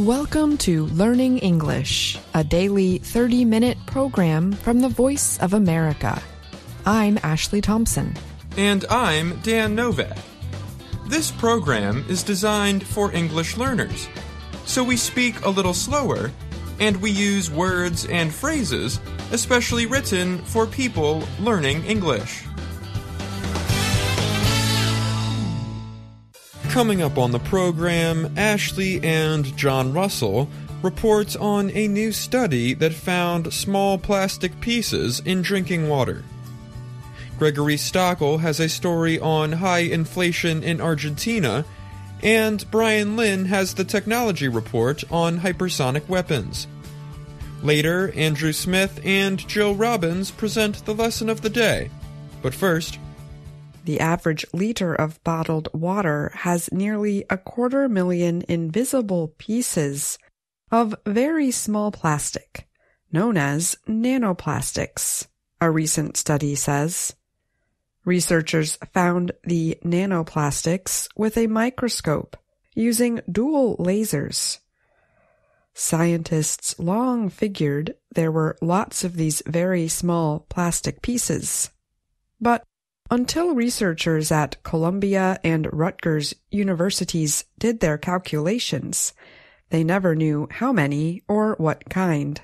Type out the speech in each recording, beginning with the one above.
Welcome to Learning English, a daily 30-minute program from the Voice of America. I'm Ashley Thompson. And I'm Dan Novak. This program is designed for English learners, so we speak a little slower, and we use words and phrases especially written for people learning English. Coming up on the program, Ashley and John Russell report on a new study that found small plastic pieces in drinking water. Gregory Stachel has a story on high inflation in Argentina, and Bryan Lynn has the technology report on hypersonic weapons. Later, Andrew Smith and Jill Robbins present the lesson of the day. But first, the average liter of bottled water has nearly 250,000 invisible pieces of very small plastic, known as nanoplastics, a recent study says. Researchers found the nanoplastics with a microscope using dual lasers. Scientists long figured there were lots of these very small plastic pieces. But until researchers at Columbia and Rutgers universities did their calculations, they never knew how many or what kind.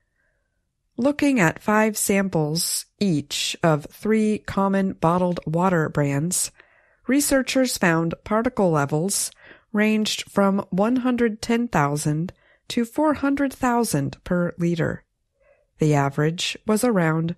Looking at 5 samples, each of 3 common bottled water brands, researchers found particle levels ranged from 110,000 to 400,000 per liter. The average was around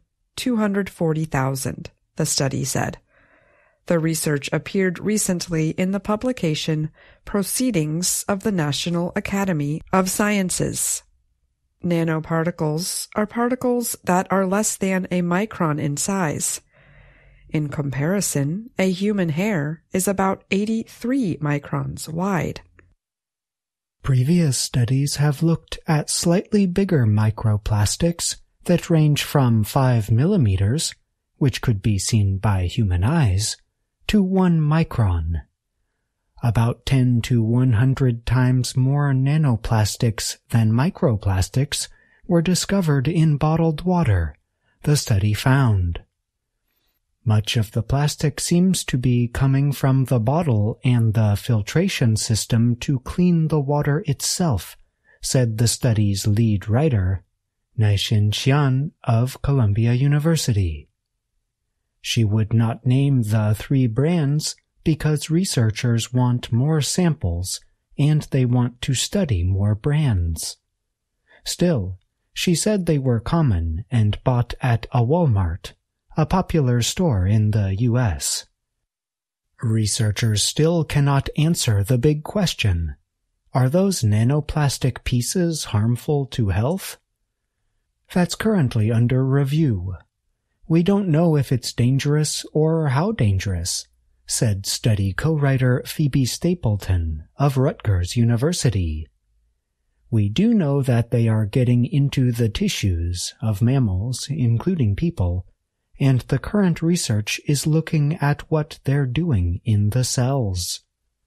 240,000. The study said. The research appeared recently in the publication Proceedings of the National Academy of Sciences. Nanoparticles are particles that are less than a micron in size. In comparison, a human hair is about 83 microns wide. Previous studies have looked at slightly bigger microplastics that range from 5 millimeters, which could be seen by human eyes, to 1 micron. About 10 to 100 times more nanoplastics than microplastics were discovered in bottled water, the study found. Much of the plastic seems to be coming from the bottle and the filtration system to clean the water itself, said the study's lead writer, Naixin Xian of Columbia University. She would not name the 3 brands because researchers want more samples and they want to study more brands. Still, she said they were common and bought at a Walmart, a popular store in the U.S. Researchers still cannot answer the big question: are those nanoplastic pieces harmful to health? That's currently under review. We don't know if it's dangerous or how dangerous, said study co-writer Phoebe Stapleton of Rutgers University. We do know that they are getting into the tissues of mammals, including people, and the current research is looking at what they're doing in the cells.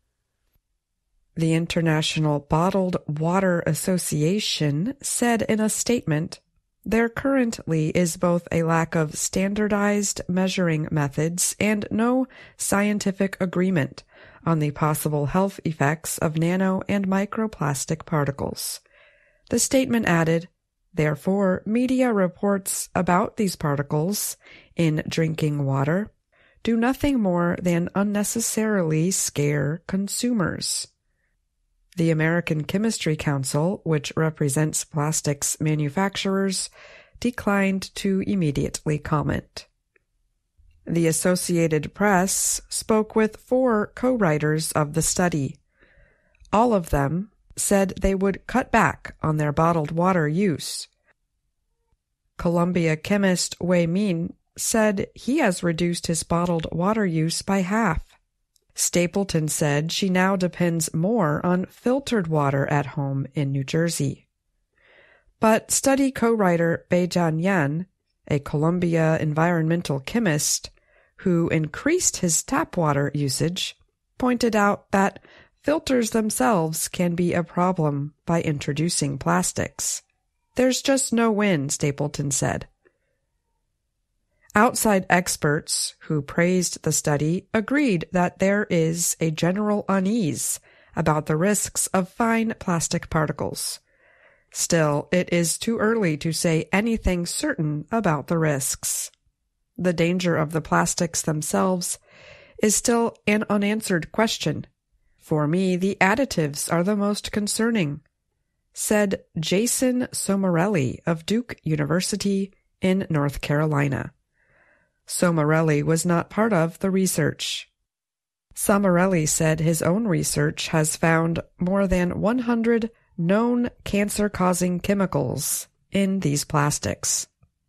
The International Bottled Water Association said in a statement, there currently is both a lack of standardized measuring methods and no scientific agreement on the possible health effects of nano and microplastic particles. The statement added, therefore, media reports about these particles in drinking water do nothing more than unnecessarily scare consumers. The American Chemistry Council, which represents plastics manufacturers, declined to immediately comment. The Associated Press spoke with 4 co-writers of the study. All of them said they would cut back on their bottled water use. Columbia chemist Wei Min said he has reduced his bottled water use by half. Stapleton said she now depends more on filtered water at home in New Jersey. But study co-writer Beijian Yan, a Columbia environmental chemist who increased his tap water usage, pointed out that filters themselves can be a problem by introducing plastics. There's just no win, Stapleton said. Outside experts who praised the study agreed that there is a general unease about the risks of fine plastic particles. Still, it is too early to say anything certain about the risks. The danger of the plastics themselves is still an unanswered question. For me, the additives are the most concerning, said Jason Somarelli of Duke University in North Carolina. Somarelli was not part of the research. Somarelli said his own research has found more than 100 known cancer-causing chemicals in these plastics.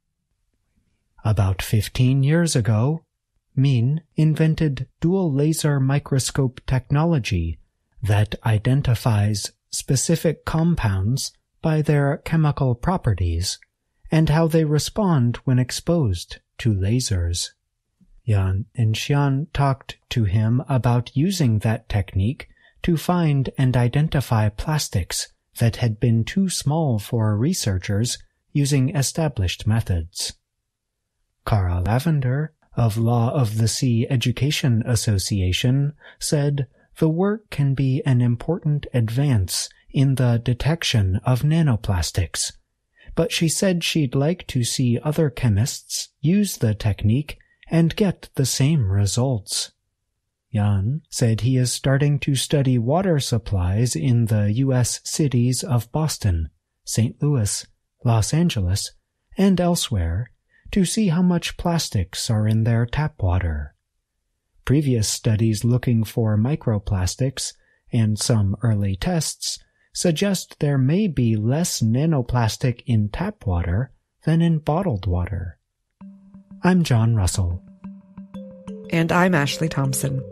About 15 years ago, Min invented dual laser microscope technology that identifies specific compounds by their chemical properties and how they respond when exposed to lasers. Yan and Xian talked to him about using that technique to find and identify plastics that had been too small for researchers using established methods. Cara Lavender, of Law of the Sea Education Association, said the work can be an important advance in the detection of nanoplastics, but she said she'd like to see other chemists use the technique and get the same results. Yan said he is starting to study water supplies in the U.S. cities of Boston, St. Louis, Los Angeles, and elsewhere to see how much plastics are in their tap water. Previous studies looking for microplastics and some early tests suggest there may be less nanoplastic in tap water than in bottled water. I'm John Russell. And I'm Ashley Thompson.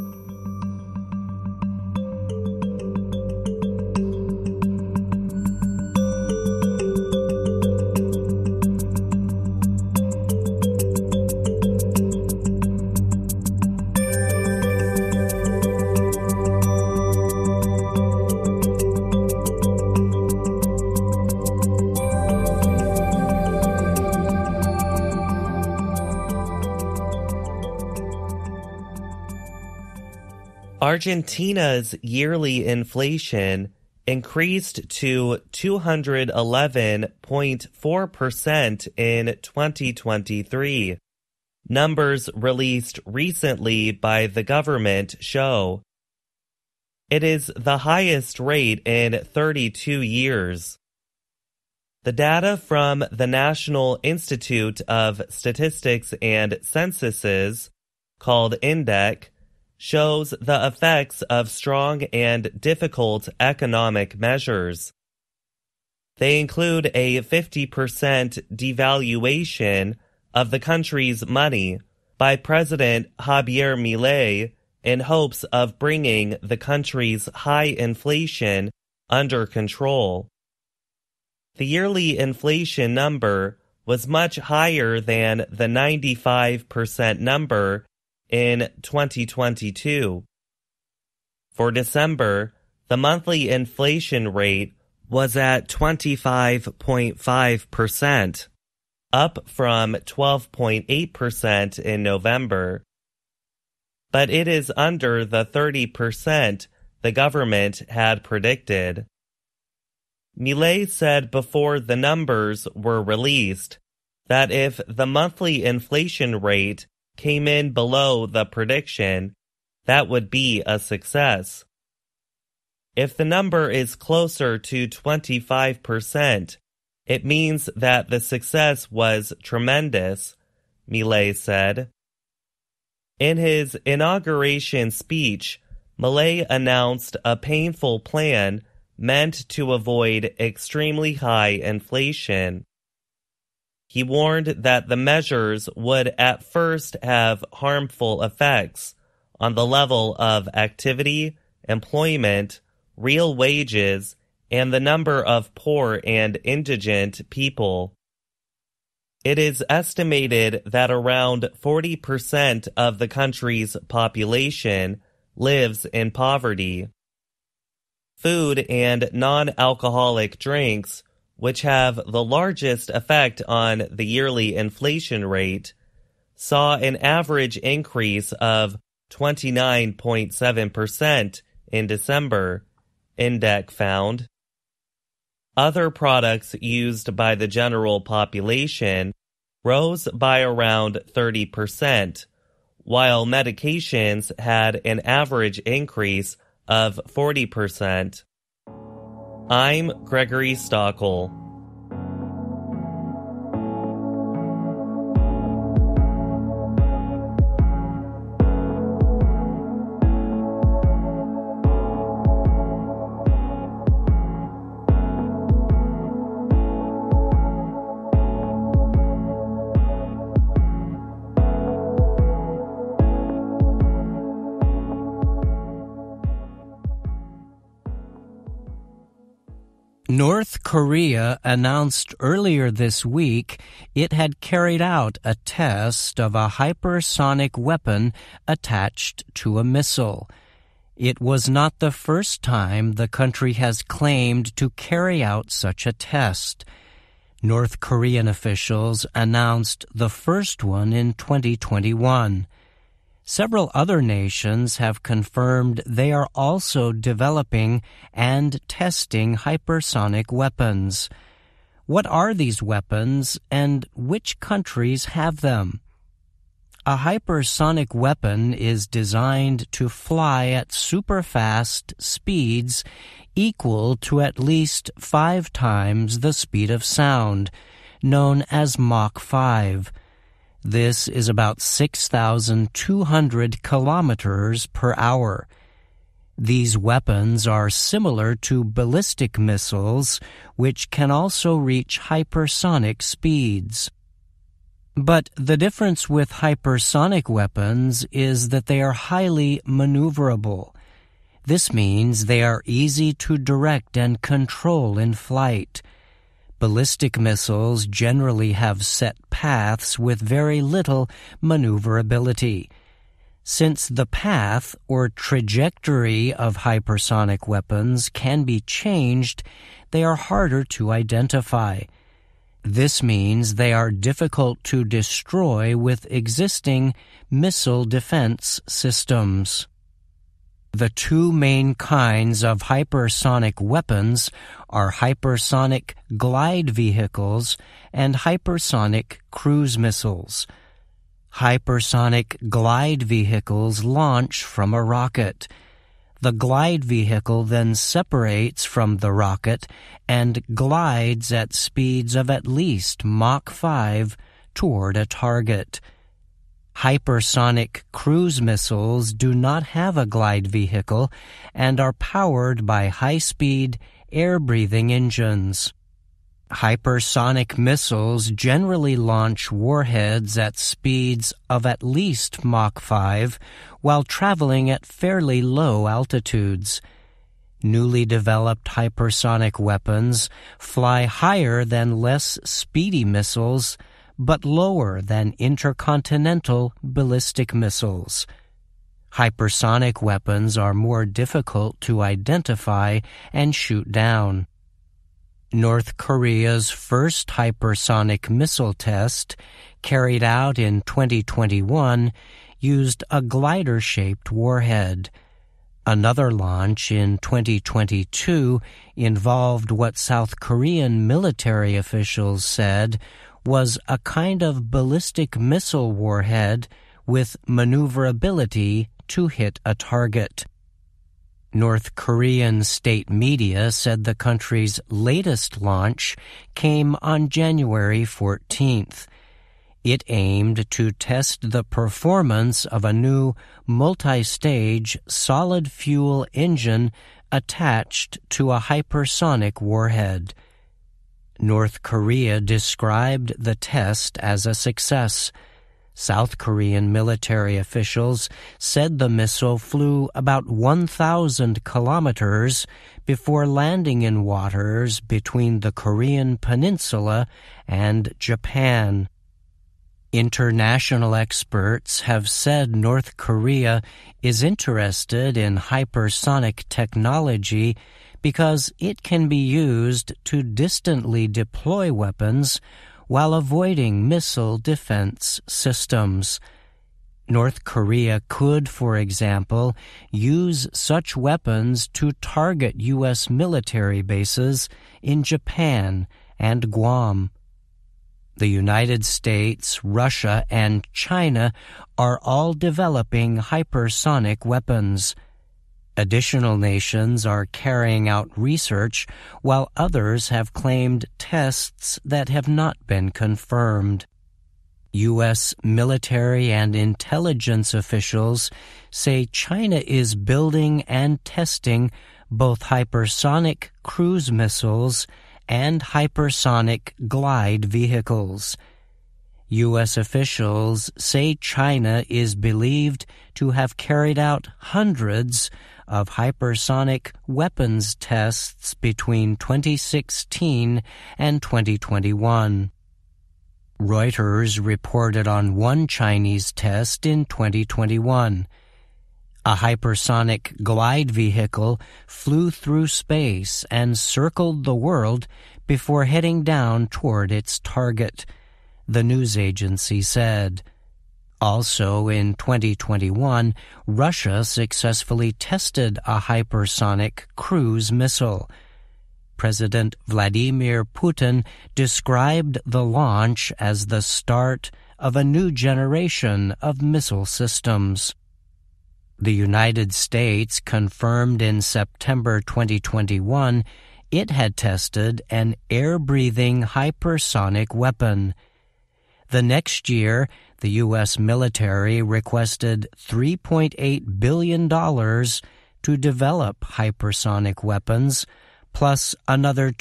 Argentina's yearly inflation increased to 211.4% in 2023. Numbers released recently by the government show. It is the highest rate in 32 years. The data from the National Institute of Statistics and Censuses, called INDEC, shows the effects of strong and difficult economic measures. They include a 50% devaluation of the country's money by President Javier Milei in hopes of bringing the country's high inflation under control. The yearly inflation number was much higher than the 95% number in 2022. For December, the monthly inflation rate was at 25.5%, up from 12.8% in November. But it is under the 30% the government had predicted. Milei said before the numbers were released that if the monthly inflation rate came in below the prediction, that would be a success. If the number is closer to 25%, it means that the success was tremendous, Milei said. In his inauguration speech, Milei announced a painful plan meant to avoid extremely high inflation. He warned that the measures would at first have harmful effects on the level of activity, employment, real wages, and the number of poor and indigent people. It is estimated that around 40% of the country's population lives in poverty. food and non-alcoholic drinks, which have the largest effect on the yearly inflation rate, saw an average increase of 29.7% in December, INDEC found. Other products used by the general population rose by around 30%, while medications had an average increase of 40%. I'm Gregory Stachel. North Korea announced earlier this week it had carried out a test of a hypersonic weapon attached to a missile. It was not the first time the country has claimed to carry out such a test. North Korean officials announced the first one in 2021. Several other nations have confirmed they are also developing and testing hypersonic weapons. What are these weapons, and which countries have them? A hypersonic weapon is designed to fly at super-fast speeds equal to at least 5 times the speed of sound, known as Mach 5. This is about 6,200 kilometers per hour. These weapons are similar to ballistic missiles, which can also reach hypersonic speeds. But the difference with hypersonic weapons is that they are highly maneuverable. This means they are easy to direct and control in flight. Ballistic missiles generally have set paths with very little maneuverability. Since the path or trajectory of hypersonic weapons can be changed, they are harder to identify. This means they are difficult to destroy with existing missile defense systems. The two main kinds of hypersonic weapons are hypersonic glide vehicles and hypersonic cruise missiles. Hypersonic glide vehicles launch from a rocket. The glide vehicle then separates from the rocket and glides at speeds of at least Mach 5 toward a target. Hypersonic cruise missiles do not have a glide vehicle and are powered by high-speed, air-breathing engines. Hypersonic missiles generally launch warheads at speeds of at least Mach 5 while traveling at fairly low altitudes. Newly developed hypersonic weapons fly higher than less speedy missiles, but lower than intercontinental ballistic missiles. Hypersonic weapons are more difficult to identify and shoot down. North Korea's first hypersonic missile test, carried out in 2021, used a glider-shaped warhead. Another launch in 2022 involved what South Korean military officials said was a kind of ballistic missile warhead with maneuverability to hit a target. North Korean state media said the country's latest launch came on January 14th. It aimed to test the performance of a new multi-stage solid-fuel engine attached to a hypersonic warhead. North Korea described the test as a success. South Korean military officials said the missile flew about 1,000 kilometers before landing in waters between the Korean peninsula and Japan. International experts have said North Korea is interested in hypersonic technology because it can be used to distantly deploy weapons while avoiding missile defense systems. North Korea could, for example, use such weapons to target U.S. military bases in Japan and Guam. The United States, Russia, and China are all developing hypersonic weapons. Additional nations are carrying out research, while others have claimed tests that have not been confirmed. U.S. military and intelligence officials say China is building and testing both hypersonic cruise missiles and hypersonic glide vehicles. U.S. officials say China is believed to have carried out hundreds of hypersonic weapons tests between 2016 and 2021. Reuters reported on one Chinese test in 2021. A hypersonic glide vehicle flew through space and circled the world before heading down toward its target, the news agency said. Also in 2021, Russia successfully tested a hypersonic cruise missile. President Vladimir Putin described the launch as the start of a new generation of missile systems. The United States confirmed in September 2021 it had tested an air-breathing hypersonic weapon. The next year, the U.S. military requested $3.8 billion to develop hypersonic weapons, plus another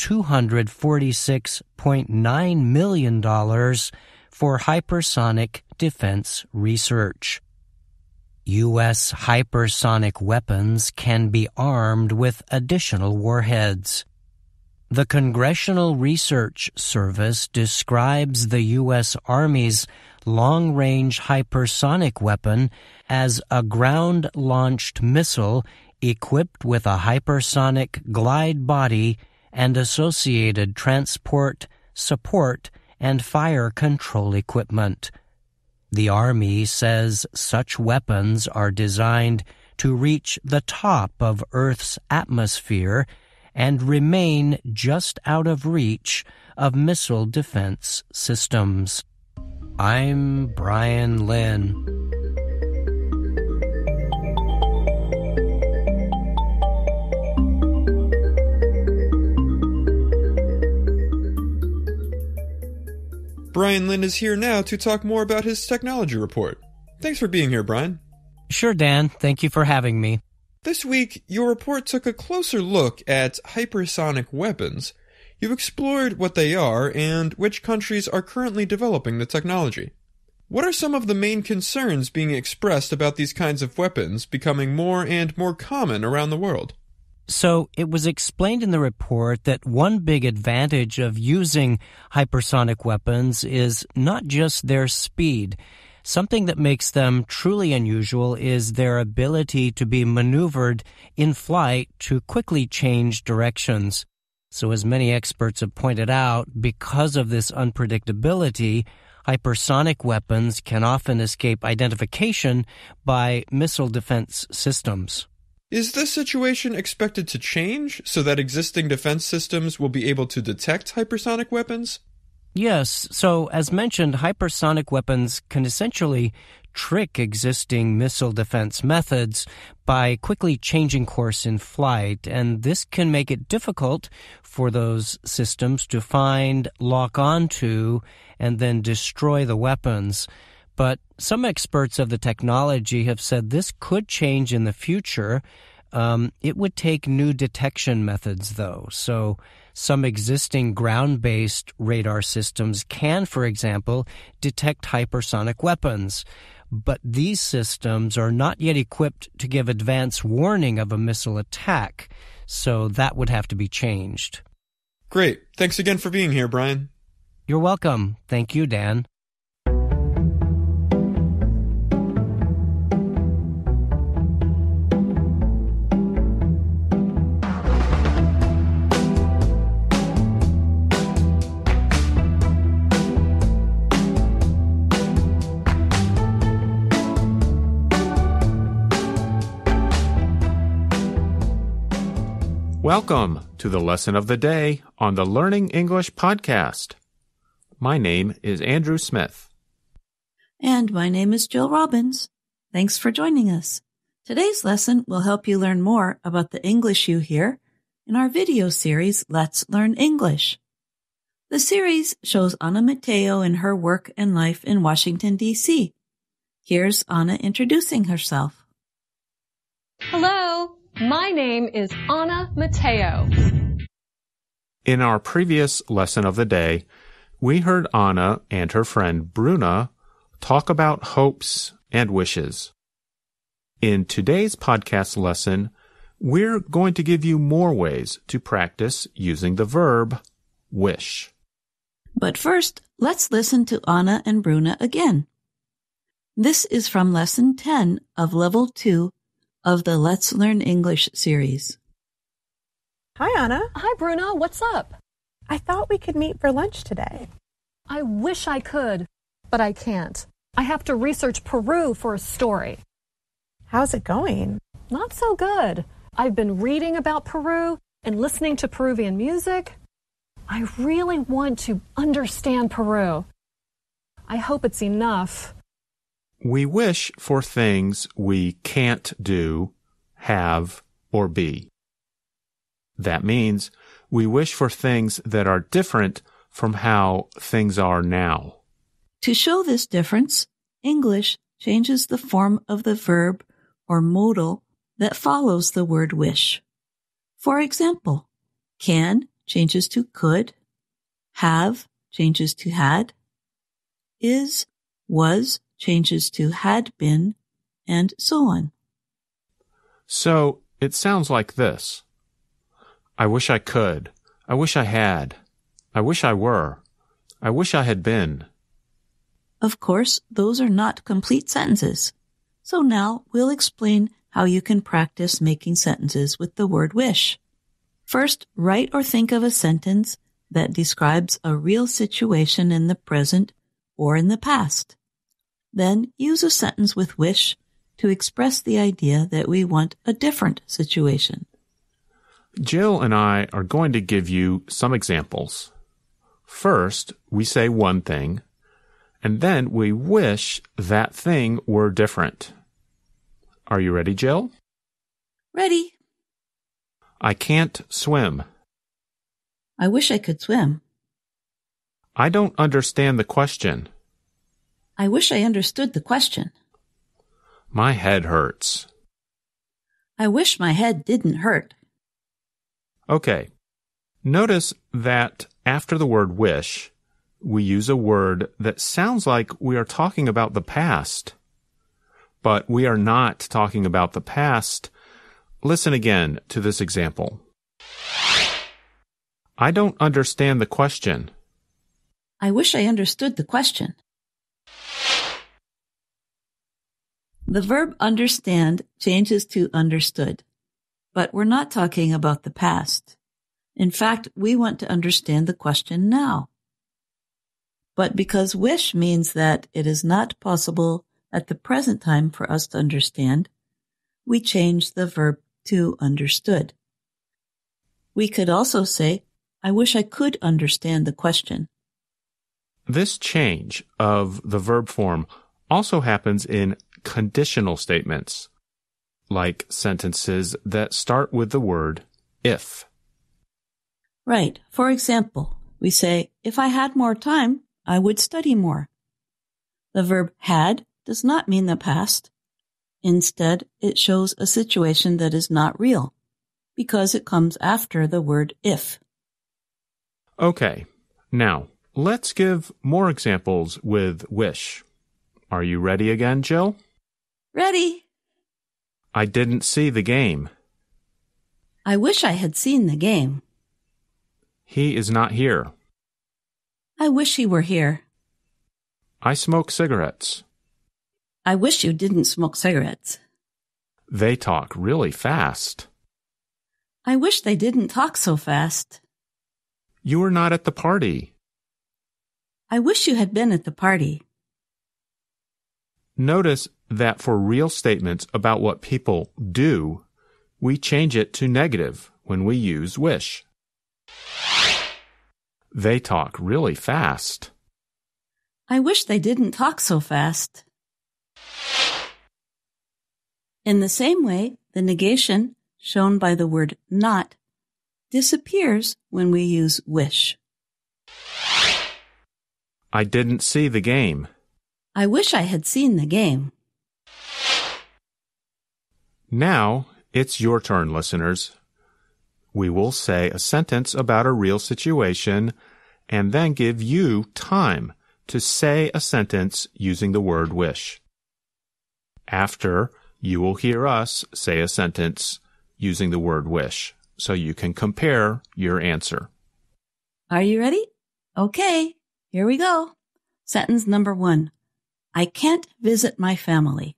$246.9 million for hypersonic defense research. U.S. hypersonic weapons can be armed with additional warheads. The Congressional Research Service describes the U.S. Army's long-range hypersonic weapon as a ground-launched missile equipped with a hypersonic glide body and associated transport, support, and fire control equipment. The Army says such weapons are designed to reach the top of Earth's atmosphere and remain just out of reach of missile defense systems. I'm Bryan Lynn. Bryan Lynn is here now to talk more about his technology report. Thanks for being here, Bryan. Sure, Dan. Thank you for having me. This week, your report took a closer look at hypersonic weapons. You explored what they are and which countries are currently developing the technology. What are some of the main concerns being expressed about these kinds of weapons becoming more and more common around the world? So it was explained in the report that one big advantage of using hypersonic weapons is not just their speed. Something that makes them truly unusual is their ability to be maneuvered in flight to quickly change directions. So as many experts have pointed out, because of this unpredictability, hypersonic weapons can often escape identification by missile defense systems. Is this situation expected to change so that existing defense systems will be able to detect hypersonic weapons? Yes, so as mentioned, hypersonic weapons can essentially trick existing missile defense methods by quickly changing course in flight, and this can make it difficult for those systems to find, lock onto, and then destroy the weapons. But some experts of the technology have said this could change in the future. It would take new detection methods, though. So some existing ground-based radar systems can, for example, detect hypersonic weapons. But these systems are not yet equipped to give advance warning of a missile attack, so that would have to be changed. Great. Thanks again for being here, Bryan. You're welcome. Thank you, Dan. Welcome to the lesson of the day on the Learning English podcast. My name is Andrew Smith. And my name is Jill Robbins. Thanks for joining us. Today's lesson will help you learn more about the English you hear in our video series, Let's Learn English. The series shows Anna Mateo in her work and life in Washington, D.C. Here's Anna introducing herself. Hello, my name is Anna Mateo. In our previous lesson of the day, we heard Anna and her friend Bruna talk about hopes and wishes. In today's podcast lesson, we're going to give you more ways to practice using the verb wish. But first, let's listen to Anna and Bruna again. This is from Lesson 10 of Level 2 of the Let's Learn English series. Hi, Anna. Hi, Bruna. What's up? I thought we could meet for lunch today. I wish I could, but I can't. I have to research Peru for a story. How's it going? Not so good. I've been reading about Peru and listening to Peruvian music. I really want to understand Peru. I hope it's enough. We wish for things we can't do, have, or be. That means we wish for things that are different from how things are now. To show this difference, English changes the form of the verb or modal that follows the word wish. For example, can changes to could, have changes to had, is, was changes to had been, and so on. So it sounds like this. I wish I could. I wish I had. I wish I were. I wish I had been. Of course, those are not complete sentences. So now we'll explain how you can practice making sentences with the word wish. First, write or think of a sentence that describes a real situation in the present or in the past. Then use a sentence with wish to express the idea that we want a different situation. Jill and I are going to give you some examples. First, we say one thing, and then we wish that thing were different. Are you ready, Jill? Ready. I can't swim. I wish I could swim. I don't understand the question. I wish I understood the question. My head hurts. I wish my head didn't hurt. Okay. Notice that after the word wish, we use a word that sounds like we are talking about the past. But we are not talking about the past. Listen again to this example. I don't understand the question. I wish I understood the question. The verb understand changes to understood, but we're not talking about the past. In fact, we want to understand the question now. But because wish means that it is not possible at the present time for us to understand, we change the verb to understood. We could also say, I wish I could understand the question. This change of the verb form also happens in conditional statements, like sentences that start with the word if. Right. For example, we say, if I had more time, I would study more. The verb had does not mean the past. Instead, it shows a situation that is not real, because it comes after the word if. Okay, now let's give more examples with wish. Are you ready again, Jill? Ready. I didn't see the game. I wish I had seen the game. He is not here. I wish he were here. I smoke cigarettes. I wish you didn't smoke cigarettes. They talk really fast. I wish they didn't talk so fast. You were not at the party. I wish you had been at the party. Notice that for real statements about what people do, we change it to negative when we use wish. They talk really fast. I wish they didn't talk so fast. In the same way, the negation, shown by the word not, disappears when we use wish. I didn't see the game. I wish I had seen the game. Now, it's your turn, listeners. We will say a sentence about a real situation and then give you time to say a sentence using the word wish. After, you will hear us say a sentence using the word wish, so you can compare your answer. Are you ready? Okay, here we go. Sentence number 1. I can't visit my family.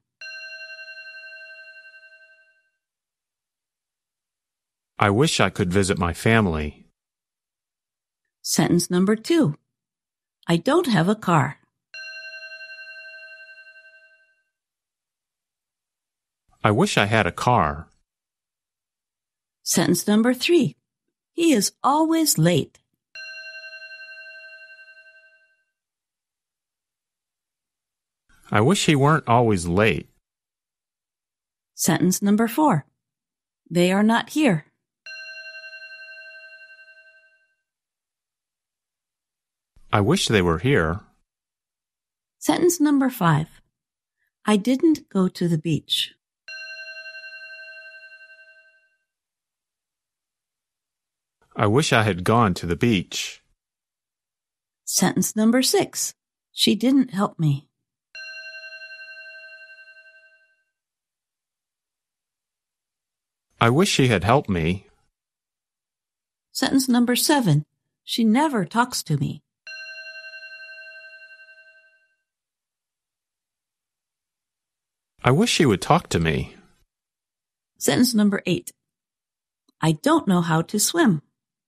I wish I could visit my family. Sentence number 2. I don't have a car. I wish I had a car. Sentence number 3. He is always late. I wish he weren't always late. Sentence number 4. They are not here. I wish they were here. Sentence number 5. I didn't go to the beach. I wish I had gone to the beach. Sentence number 6. She didn't help me. I wish she had helped me. Sentence number 7. She never talks to me. I wish she would talk to me. Sentence number 8. I don't know how to swim.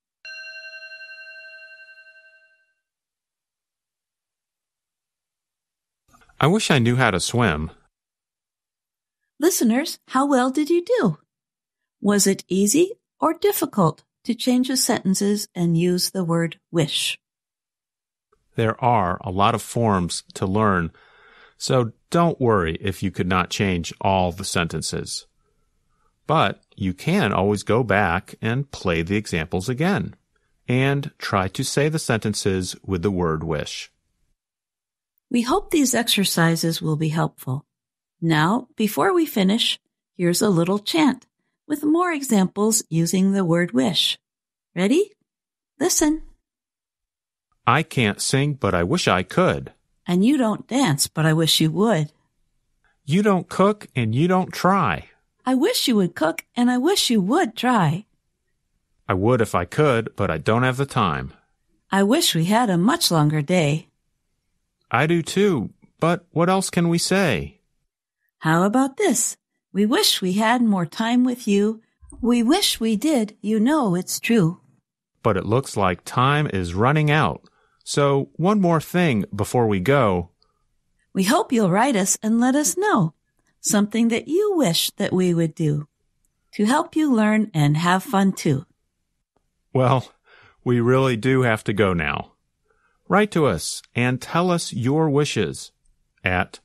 I wish I knew how to swim. Listeners, how well did you do? Was it easy or difficult to change the sentences and use the word wish? There are a lot of forms to learn, so don't worry if you could not change all the sentences. But you can always go back and play the examples again, and try to say the sentences with the word wish. We hope these exercises will be helpful. Now, before we finish, here's a little chant with more examples using the word wish. Ready? Listen. I can't sing, but I wish I could. And you don't dance, but I wish you would. You don't cook, and you don't try. I wish you would cook, and I wish you would try. I would if I could, but I don't have the time. I wish we had a much longer day. I do too, but what else can we say? How about this? We wish we had more time with you. We wish we did, you know it's true. But it looks like time is running out. So one more thing before we go. We hope you'll write us and let us know something that you wish that we would do to help you learn and have fun too. Well, we really do have to go now. Write to us and tell us your wishes at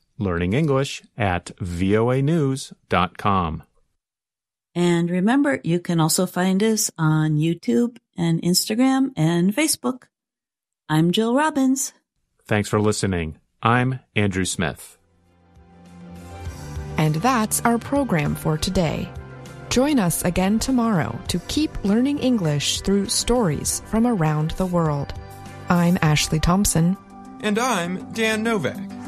learningenglish@voanews.com. And remember, you can also find us on YouTube and Instagram and Facebook. I'm Jill Robbins. Thanks for listening. I'm Andrew Smith. And that's our program for today. Join us again tomorrow to keep learning English through stories from around the world. I'm Ashley Thompson. And I'm Dan Novak.